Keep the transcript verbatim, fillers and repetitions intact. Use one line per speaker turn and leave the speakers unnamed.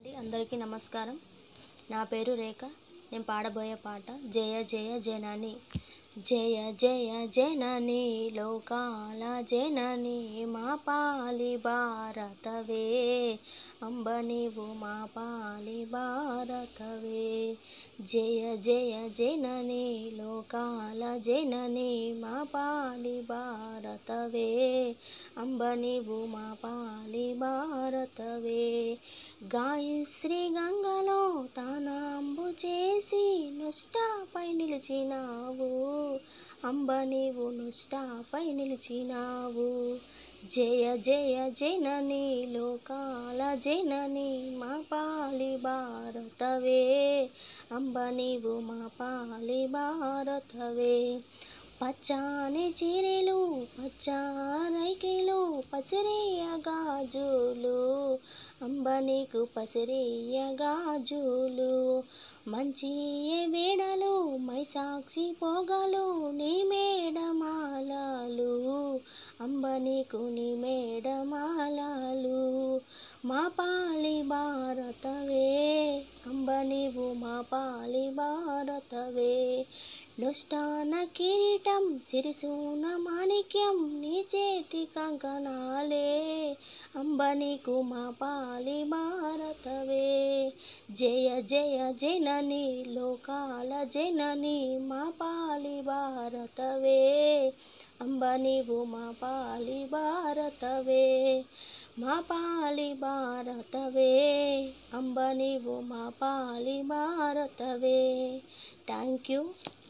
అండి అందరికీ నమస్కారం. నా పేరు రేఖ. నేను పాడబోయే పాట జయ జయ జనని. జయ జయ జనని లోకాల జనని మా పాలి భారతవే, అంబ నీవు మా పాలి భారతవే. జయ జయ జనని లోకాల జనని మా పాలి భారతవే, అంబ నీవు మా పాలి భారతవే. గాయశ్రీ గంగలో తానాంబు చేసి నుష్టాపై నిలిచినావు, అంబ నీవు నుష్టాపై నిలిచినావు. జయ జయ జనని లోకాల జనని మా పాలి భారతవే, అంబ నీవు మా పాలి భారతవే. పచ్చాని చీరెలు పచ్చారైకిలు పసిరియ గాజులు, అంబ నీకు పసిరియ గాజులు. మంచి వేడలు మైసాక్షి పోగలు నీ మేడమాలలు, అంబ నీకు నీ మేడమాలలు. మా పాలి భారతవే, అంబ నీవు మా పాలి భారతవే. నుష్టాన కిరీటం సిరిసూన మాణిక్యం నీ చేతి కంకణాలే, అంబ నీకు మా పాలి భారతవే. జయ జయ జనని లోకాల జనని మా పాలి భారతవే, అంబ నీవు మా పాలి భారతవే. మా పాలి భారతవే, అంబ నీవు మా పాలి భారతవే. Thank you.